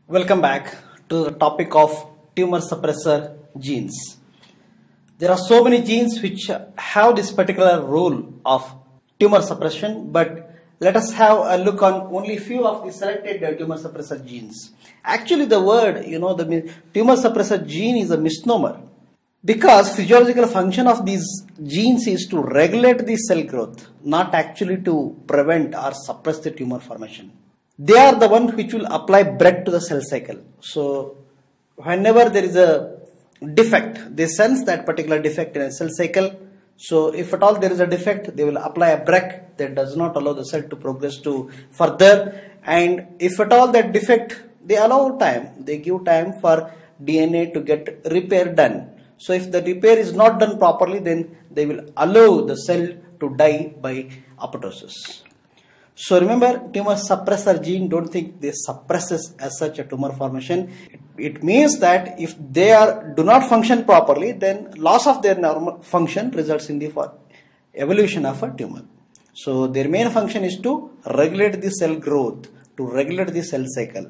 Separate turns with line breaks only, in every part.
Welcome back to the topic of tumor suppressor genes. There are so many genes which have this particular role of tumor suppression, but let us have a look on only few of the selected tumor suppressor genes. Actually, the word, the tumor suppressor gene is a misnomer because physiological function of these genes is to regulate the cell growth, not actually to prevent or suppress the tumor formation. They are the one which will apply break to the cell cycle. So whenever there is a defect, they sense that particular defect in a cell cycle. So if at all there is a defect, they will apply a break that does not allow the cell to progress to further. And if at all that defect, they allow time, they give time for DNA to get repair done. So if the repair is not done properly, then they will allow the cell to die by apoptosis. So remember, tumor suppressor gene, don't think they suppresses as such a tumor formation. It means that if they do not function properly, then loss of their normal function results in the evolution of a tumor. So their main function is to regulate the cell growth, to regulate the cell cycle,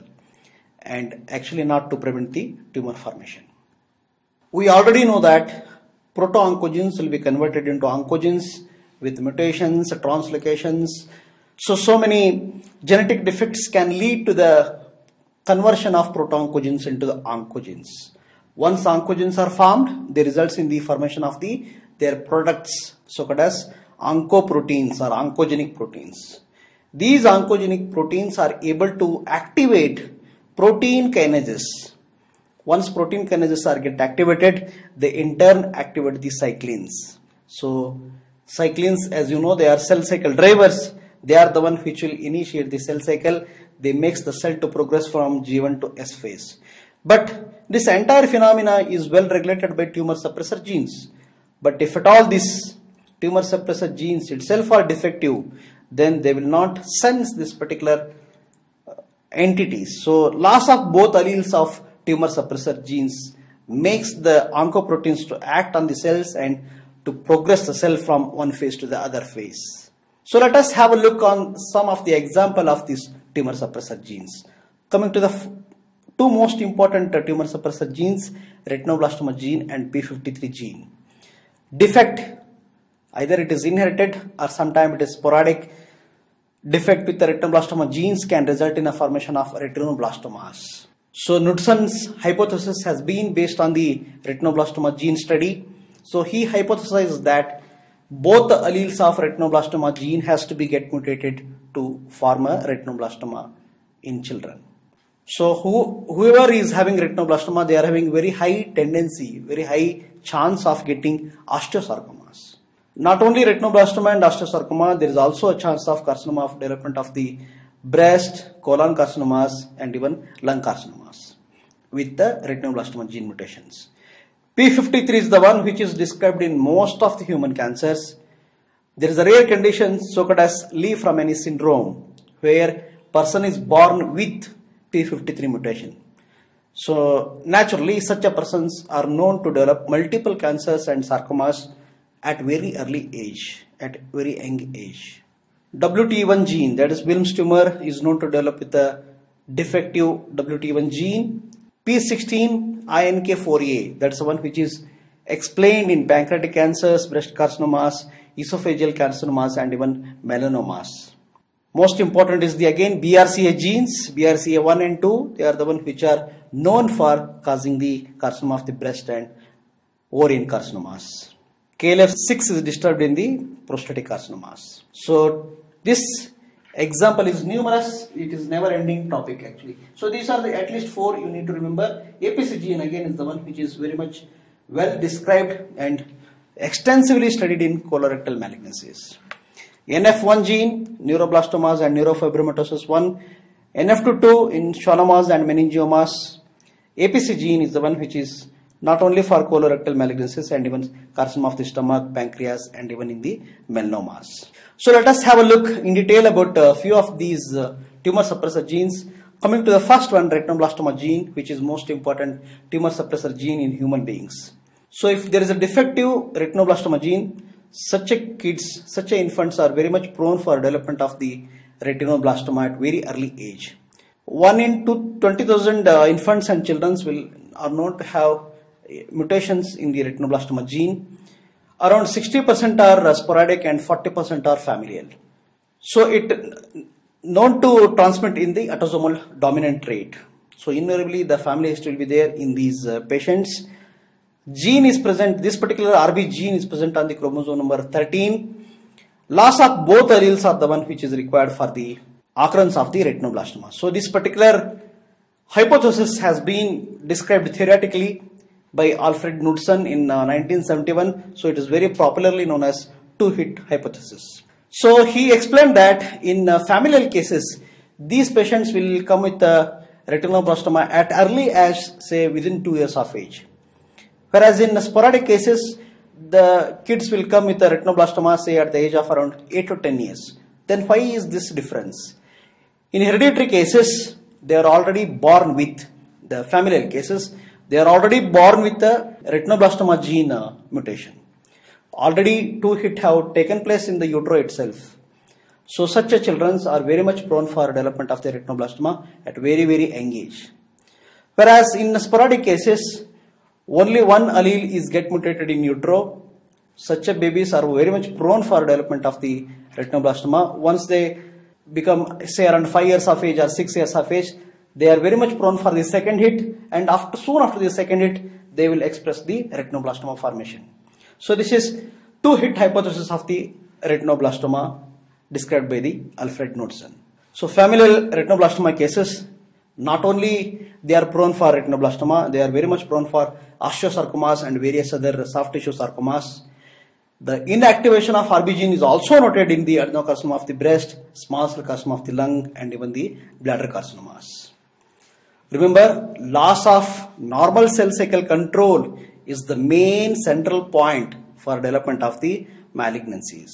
and actually not to prevent the tumor formation. We already know that proto-oncogenes will be converted into oncogenes with mutations, translocations. So many genetic defects can lead to the conversion of proto-oncogenes into the oncogenes. Once oncogenes are formed, they results in the formation of their products, so called as oncoproteins or oncogenic proteins. These oncogenic proteins are able to activate protein kinases. Once protein kinases are get activated, they in turn activate the cyclins. So cyclins, as you know, they are cell cycle drivers. They are the one which will initiate the cell cycle. They makes the cell to progress from G1 to S phase. But this entire phenomena is well regulated by tumor suppressor genes. But if at all these tumor suppressor genes itself are defective, then they will not sense this particular entities. So loss of both alleles of tumor suppressor genes makes the oncoproteins to act on the cells and to progress the cell from one phase to the other phase. So let us have a look on some of the example of these tumor suppressor genes. Coming to the two most important tumor suppressor genes, retinoblastoma gene and P53 gene. Defect, either it is inherited or sometimes it is sporadic. Defect with the retinoblastoma genes can result in a formation of retinoblastomas. So Knudson's hypothesis has been based on the retinoblastoma gene study. So he hypothesized that both the alleles of retinoblastoma gene has to be get mutated to form a retinoblastoma in children. So whoever is having retinoblastoma, they are having very high tendency, very high chance of getting osteosarcomas. Not only retinoblastoma and osteosarcoma, there is also a chance of carcinoma of development of the breast, colon carcinomas and even lung carcinomas with the retinoblastoma gene mutations. P53 is the one which is described in most of the human cancers. There is a rare condition so called as Li-Fraumeni syndrome where person is born with P53 mutation. So naturally such a persons are known to develop multiple cancers and sarcomas at very early age, at very young age. WT1 gene, that is Wilms tumor, is known to develop with a defective WT1 gene. P16 INK4A, that's the one which is explained in pancreatic cancers, breast carcinomas, esophageal carcinomas and even melanomas. Most important is again BRCA genes, BRCA1 and 2, they are the one which are known for causing the carcinoma of the breast and ovarian carcinomas. KLF6 is disturbed in the prostatic carcinomas. So this example is numerous, it is never ending topic actually. So these are the at least 4 you need to remember. APC gene again is the one which is very much well described and extensively studied in colorectal malignancies. NF1 gene, neuroblastomas and neurofibromatosis 1. NF2 in schwannomas and meningiomas. APC gene is the one which is not only for colorectal malignancies and even carcinoma of the stomach, pancreas and even in the melanomas. So let us have a look in detail about a few of these tumor suppressor genes. Coming to the first one, retinoblastoma gene, which is most important tumor suppressor gene in human beings. So if there is a defective retinoblastoma gene, such infants are very much prone for development of the retinoblastoma at very early age. 1 in 20,000 infants and children are known to have mutations in the retinoblastoma gene. Around 60% are sporadic and 40% are familial. So it known to transmit in the autosomal dominant trait. So invariably the family history will be there in these patients. Gene is present, this particular RB gene is present on the chromosome number 13. Loss of both alleles are the one which is required for the occurrence of the retinoblastoma. So this particular hypothesis has been described theoretically by Alfred Knudsen in 1971. So it is very popularly known as two-hit hypothesis. So he explained that in familial cases, these patients will come with retinoblastoma at early as, say, within 2 years of age. Whereas in sporadic cases, the kids will come with retinoblastoma, say, at the age of around 8 to 10 years. Then why is this difference? In hereditary cases, they are already born with, the familial cases, they are already born with the retinoblastoma gene mutation. Already two hit have taken place in the utero itself. So such children are very much prone for development of the retinoblastoma at very, very young age. Whereas in sporadic cases, only one allele is get mutated in utero. Such babies are very much prone for development of the retinoblastoma. Once they become, say, around 5 years of age or 6 years of age, they are very much prone for the second hit, and soon after the second hit, they will express the retinoblastoma formation. So this is two-hit hypothesis of the retinoblastoma described by the Alfred Knudsen. So familial retinoblastoma cases, not only they are prone for retinoblastoma, they are very much prone for osteosarcomas and various other soft tissue sarcomas. The inactivation of RB gene is also noted in the adenocarcinoma of the breast, small cell carcinoma of the lung, and even the bladder carcinomas. Remember, loss of normal cell cycle control is the main central point for development of the malignancies.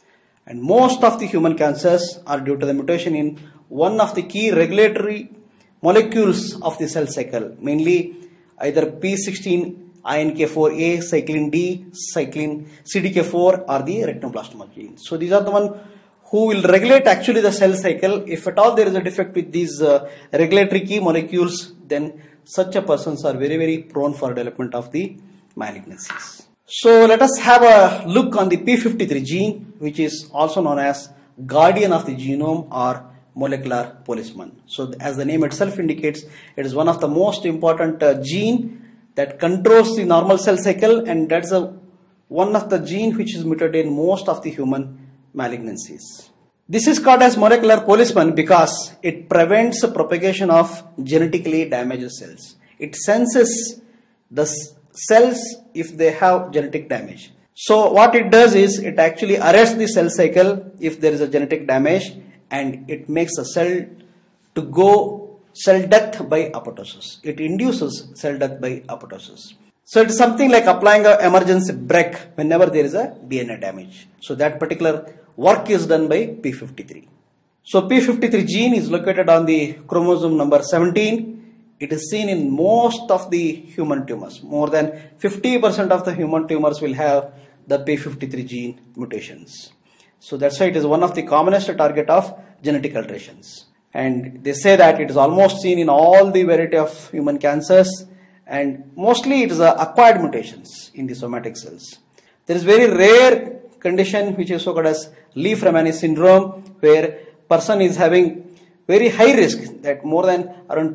And most of the human cancers are due to the mutation in one of the key regulatory molecules of the cell cycle, mainly either P16, INK4A, cyclin D, cyclin CDK4 or the retinoblastoma gene. So these are the one who will regulate actually the cell cycle. If at all there is a defect with these regulatory key molecules, then such a persons are very, very prone for development of the malignancies. So let us have a look on the P53 gene, which is also known as guardian of the genome or molecular policeman. So as the name itself indicates, it is one of the most important gene that controls the normal cell cycle, and that's one of the gene which is mutated in most of the human malignancies. This is called as molecular policeman because it prevents the propagation of genetically damaged cells. It senses the cells if they have genetic damage. So what it does is it actually arrests the cell cycle if there is a genetic damage, and it makes a cell to go cell death by apoptosis. It induces cell death by apoptosis. So it is something like applying an emergency brake whenever there is a DNA damage. So that particular work is done by P53. So P53 gene is located on the chromosome number 17. It is seen in most of the human tumors. More than 50% of the human tumors will have the P53 gene mutations. So that's why it is one of the commonest target of genetic alterations. And they say that it is almost seen in all the variety of human cancers, and mostly it is acquired mutations in the somatic cells. There is very rare condition which is called as Li-Fraumeni syndrome, where person is having very high risk, that more than around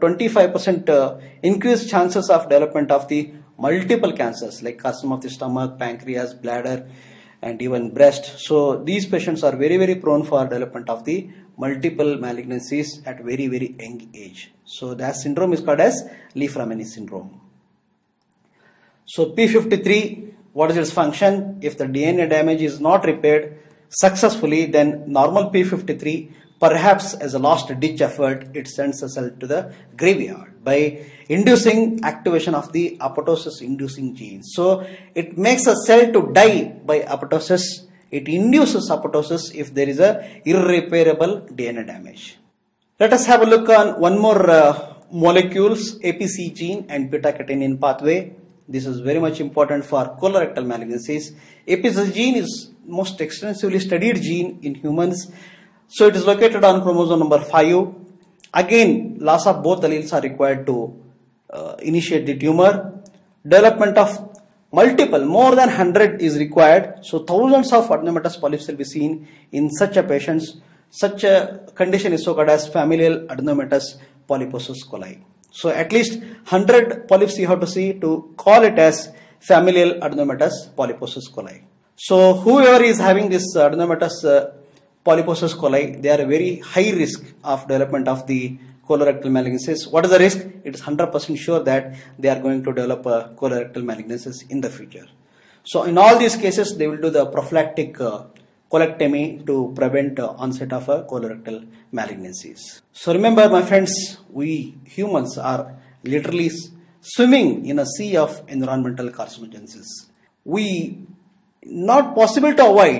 25% increased chances of development of the multiple cancers like carcinoma of the stomach, pancreas, bladder, and even breast. So these patients are very, very prone for development of the multiple malignancies at very, very young age. So that syndrome is called as Li-Fraumeni syndrome. So P53, what is its function? If the DNA damage is not repaired successfully, then normal P53, perhaps as a last ditch effort, it sends a cell to the graveyard by inducing activation of the apoptosis inducing genes. So it makes a cell to die by apoptosis. It induces apoptosis if there is a irreparable DNA damage. Let us have a look on one more molecules, APC gene and beta-catenin pathway. This is very much important for colorectal malignancies. APC gene is most extensively studied gene in humans. So it is located on chromosome number 5. Again, loss of both alleles are required to initiate the tumor. Development of multiple, more than 100 is required. So thousands of adenomatous polyps will be seen in such a patients. Such a condition is so called as familial adenomatous polyposis coli. So at least 100 polyps you have to see to call it as familial adenomatous polyposis coli. So whoever is having this adenomatous polyposis coli, they are a very high risk of development of the colorectal malignancies. What is the risk? It is 100% sure that they are going to develop a colorectal malignancies in the future. So in all these cases, they will do the prophylactic colectomy to prevent onset of colorectal malignancies. So remember, my friends, we humans are literally swimming in a sea of environmental carcinogens. It is not possible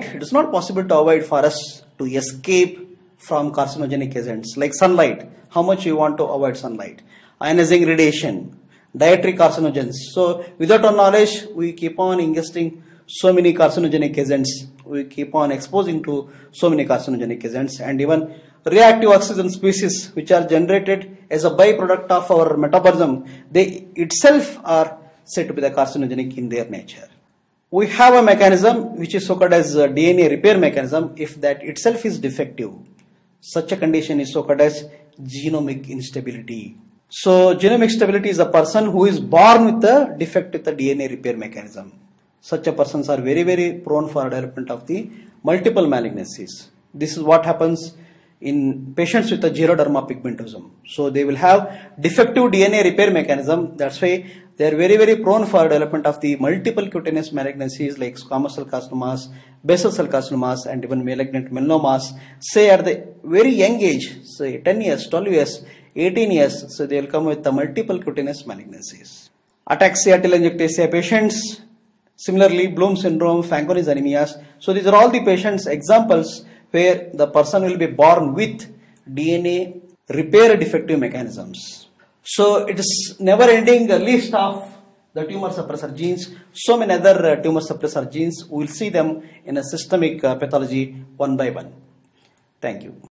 to avoid for us to escape from carcinogenic agents like sunlight. How much you want to avoid sunlight? Ionizing radiation, dietary carcinogens. So without our knowledge, we keep on ingesting so many carcinogenic agents. We keep on exposing to so many carcinogenic agents, and even reactive oxygen species which are generated as a byproduct of our metabolism, they itself are said to be the carcinogenic in their nature. We have a mechanism which is so called as DNA repair mechanism. If that itself is defective, such a condition is so called as genomic instability. So genomic stability is a person who is born with a defect with the DNA repair mechanism. Such a persons are very, very prone for development of the multiple malignancies. This is what happens in patients with a xeroderma pigmentosum. So they will have defective DNA repair mechanism. That's why they are very, very prone for development of the multiple cutaneous malignancies like squamous cell carcinomas, basal cell carcinomas, and even malignant melanomas. Say at the very young age, say 10 years, 12 years, 18 years, so they will come with the multiple cutaneous malignancies. Ataxia telangiectasia patients, similarly Bloom syndrome, Fanconi's anemias. So these are all the patients examples where the person will be born with DNA repair defective mechanisms. So it is never ending list of the tumor suppressor genes. So many other tumor suppressor genes. We will see them in a systemic pathology one by one. Thank you.